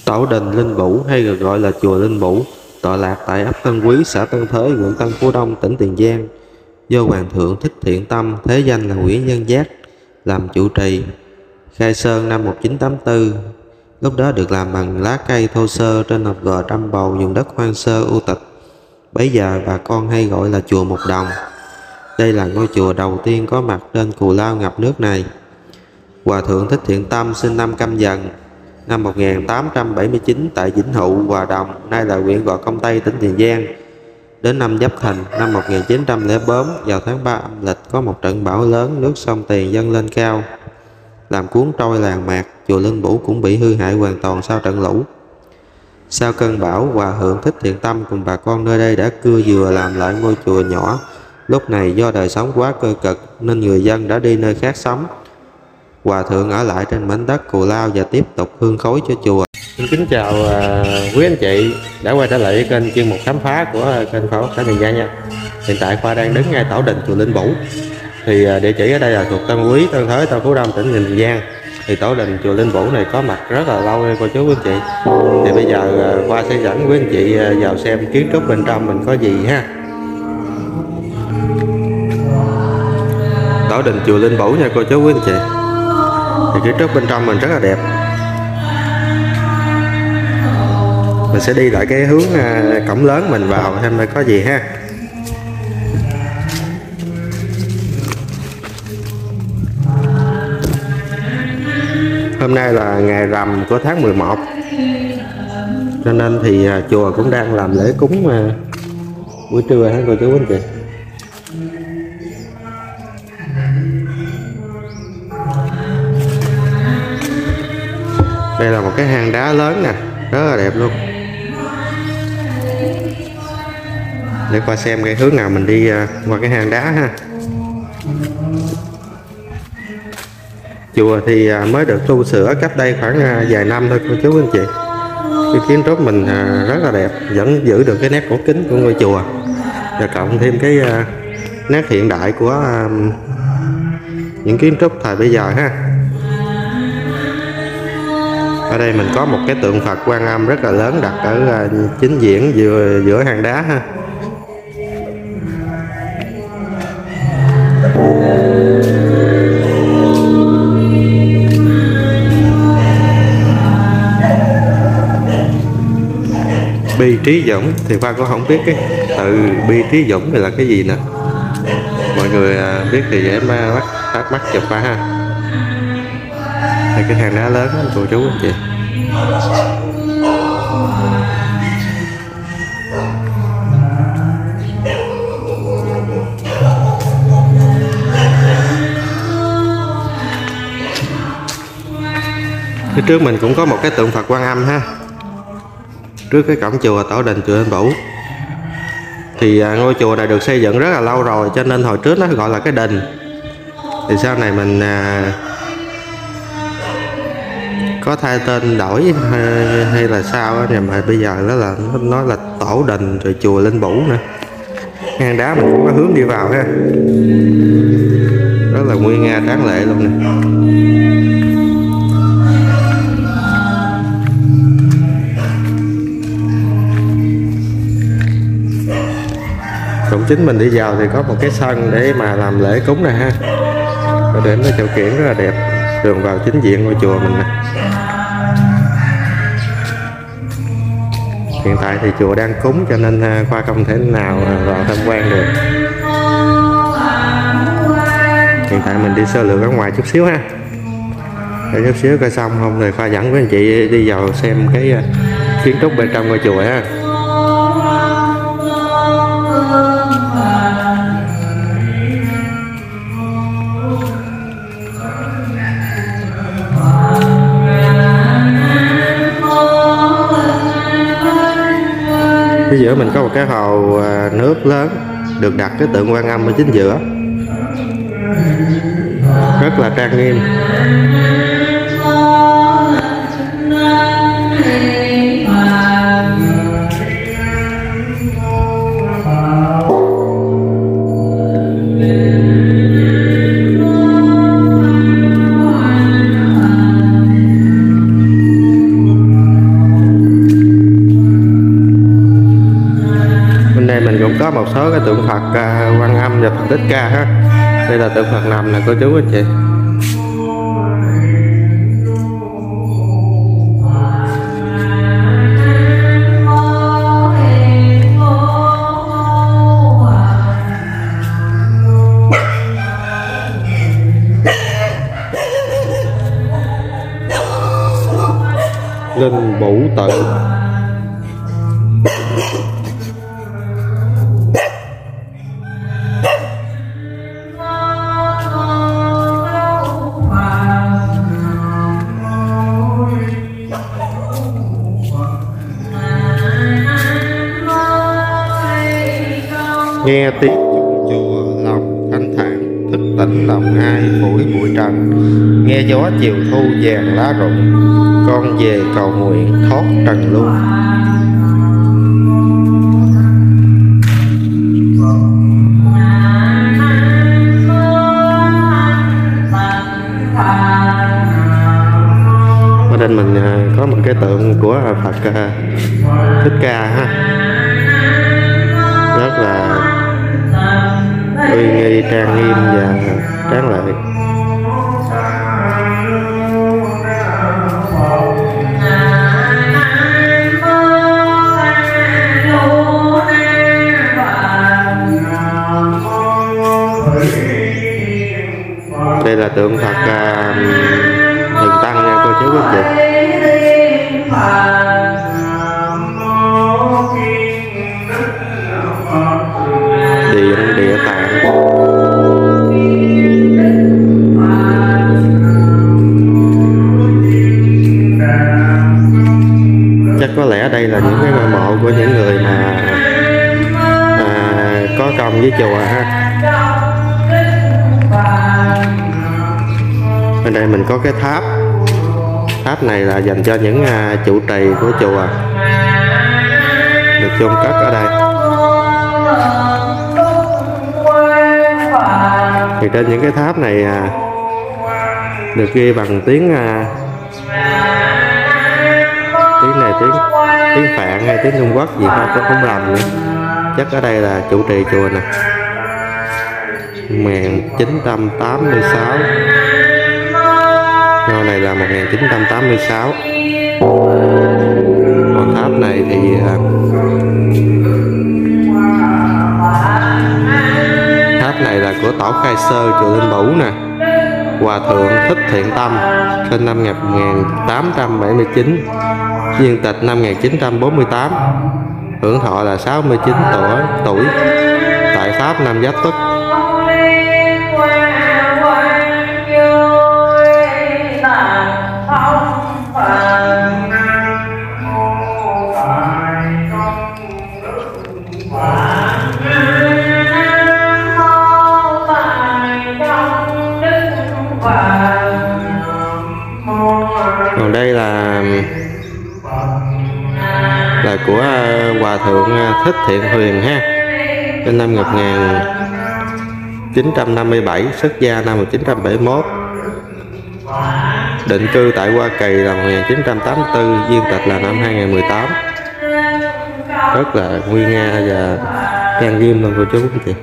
Tổ đình Linh Bủ hay được gọi là chùa Linh Bủ, tọa lạc tại ấp Tân Quý, xã Tân Thới, huyện Tân Phú Đông, tỉnh Tiền Giang, do Hoàng thượng Thích Thiện Tâm, thế danh là Nguyễn Văn Giác, làm trụ trì. Khai sơn năm 1984, lúc đó được làm bằng lá cây thô sơ trên hộp gò trăm bầu, vùng đất hoang sơ u tịch. Bấy giờ bà con hay gọi là chùa Một Đồng. Đây là ngôi chùa đầu tiên có mặt trên cù lao ngập nước này. Hòa thượng Thích Thiện Tâm sinh năm Canh Dần năm 1879 tại Vĩnh Hụ, Hòa Đồng, nay là huyện Gò Công Tây, tỉnh Tiền Giang. Đến năm Giáp Thìn năm 1904, vào tháng 3 âm lịch, có một trận bão lớn, nước sông Tiền dâng lên cao, làm cuốn trôi làng mạc. Chùa Linh Bủ cũng bị hư hại hoàn toàn sau trận lũ. Sau cơn bão, Hòa thượng Thích Thiện Tâm cùng bà con nơi đây đã cưa dừa làm lại ngôi chùa nhỏ. Lúc này do đời sống quá cơ cực nên người dân đã đi nơi khác sống. Hòa thượng ở lại trên mảnh đất cù lao và tiếp tục hương khói cho chùa. Xin kính chào quý anh chị đã quay trở lại với kênh chuyên mục khám phá của kênh Khoa Học Xã Tiền Giang nha. Hiện tại Khoa đang đứng ngay tổ đình chùa Linh Bủ. Thì địa chỉ ở đây là thuộc Tân Quý, Tân Thới, Tân Phú Đông, tỉnh Tiền Giang. Thì tổ đình chùa Linh Bủ này có mặt rất là lâu cô chú quý anh chị. Thì bây giờ Khoa sẽ dẫn quý anh chị vào xem kiến trúc bên trong mình có gì ha. Tổ đình chùa Linh Bủ nha cô chú quý anh chị. Thì kiến trúc bên trong mình rất là đẹp. Mình sẽ đi lại cái hướng cổng lớn mình vào xem đây có gì ha. Hôm nay là ngày rằm của tháng 11, cho nên thì chùa cũng đang làm lễ cúng buổi trưa hả cô chú anh chị. Đây là một cái hang đá lớn nè, rất là đẹp luôn. Để qua xem cái hướng nào mình đi qua cái hang đá ha. Chùa thì mới được tu sửa cách đây khoảng vài năm thôi cô chú anh chị. Cái kiến trúc mình rất là đẹp, vẫn giữ được cái nét cổ kính của ngôi chùa, và cộng thêm cái nét hiện đại của những kiến trúc thời bây giờ ha. Ở đây mình có một cái tượng Phật Quan Âm rất là lớn đặt ở chính diện giữa hang đá ha. Bi Trí Dũng thì Khoa cũng không biết cái từ Bi Trí Dũng này là cái gì nữa. Mọi người biết thì em bắt mắt chụp Khoa ha. Đây cái hang đá lớn đó, cô chú anh chị. Phía trước mình cũng có một cái tượng Phật Quan Âm ha, trước cái cổng chùa tổ đình chùa Linh Bủ. Thì ngôi chùa này được xây dựng rất là lâu rồi, cho nên hồi trước nó gọi là cái đình. Thì sau này mình có thay tên đổi hay là sao á, nhưng mà bây giờ nó là tổ đình rồi chùa Linh Bủ nữa. Hang đá mình cũng có hướng đi vào ha, rất là nguy nga tráng lệ luôn nè. Cũng chính mình đi vào thì có một cái sân để mà làm lễ cúng này ha. Có điểm nó chậu kiển rất là đẹp, đường vào chính diện ngôi chùa mình nè. Hiện tại thì chùa đang cúng cho nên Khoa không thể nào vào tham quan được. Hiện tại mình đi sơ lược ở ngoài chút xíu ha, để chút xíu coi xong không thì Khoa dẫn với anh chị đi vào xem cái kiến trúc bên trong ngôi chùa ha. Phía giữa mình có một cái hồ nước lớn, được đặt cái tượng Quan Âm ở chính giữa, rất là trang nghiêm. có một số cái tượng Phật Quan Âm và Phật Thích Ca ha. Đây là tượng Phật nằm nè cô chú anh chị. Linh Vũ Tự. Nghe tiếng chuông chùa lòng thanh thản, thức tỉnh lòng ai phủi bụi trần. Nghe gió chiều thu vàng lá rụng, con về cầu nguyện thoát trần luôn. Ở đây mình có một cái tượng của Phật Thích Ca ha, rất là uy nghi, trang nghiêm và tráng lệ. Đây là tượng Phật Hiền Tăng nha cô chú quý vị. Điện Địa Tạng. Chắc có lẽ đây là những cái ngôi mộ của những người mà có công với chùa ha. Ở đây mình có cái tháp. Tháp này là dành cho những trụ trì của chùa, được chôn cất ở đây. Thì trên những cái tháp này được ghi bằng tiếng này tiếng Phạn hay tiếng Trung Quốc gì không lầm nữa. Chắc ở đây là trụ trì chùa nè. 1986. Ngôi này là 1986. Còn tháp này thì tháp này là của Tổ Khai Sơ chùa Linh Vũ nè. Hòa thượng Thích Thiện Tâm, sinh năm 1879, viên tịch năm 1948, hưởng thọ là 69 tuổi, tại Pháp năm Giáp Tuất. Còn đây là của Hòa thượng Thích Thiện Huyền ha, sinh năm 1957, xuất gia năm 1971, định cư tại Hoa Kỳ là 1984, viên tịch là năm 2018. Rất là nguy nga và trang nghiêm luôn cô chú anh chị.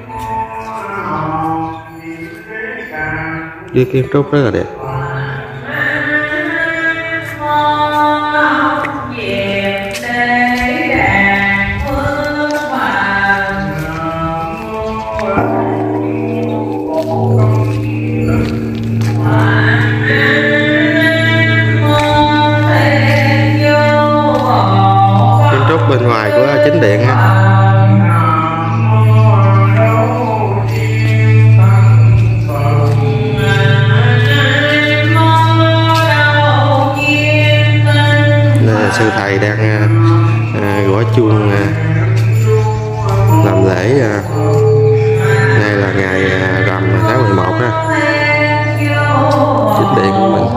Với kiến trúc rất là đẹp. Kiến trúc bên ngoài của chính điện ha. Sư thầy đang gõ chuông làm lễ. Nay là ngày rằm tháng 11 ha, chính điện của mình.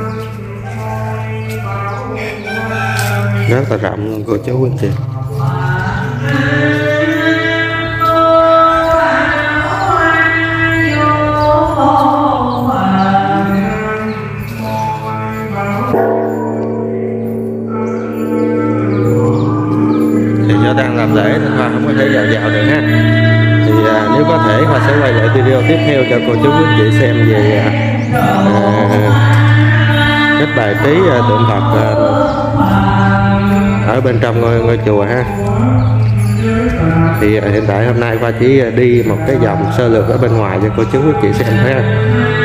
Rất là rộng luôn cô chú anh chị. lễ nên Khoa không có thể vào được ha. Thì nếu có thể Khoa sẽ quay lại video tiếp theo cho cô chú quý anh chị xem về cách bài trí tượng Phật ở bên trong ngôi chùa ha. Thì hiện tại hôm nay Khoa chỉ đi một cái vòng sơ lược ở bên ngoài cho cô chú quý anh chị xem thôi ha.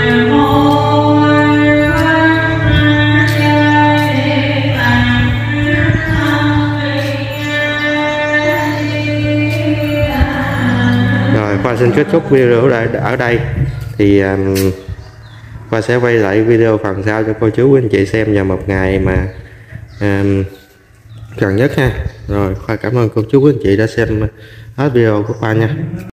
Rồi Khoa xin kết thúc video ở đây. Thì Khoa sẽ quay lại video phần sau cho cô chú quý anh chị xem vào một ngày mà gần nhất ha. Rồi Khoa cảm ơn cô chú quý anh chị đã xem hết video của Khoa nha.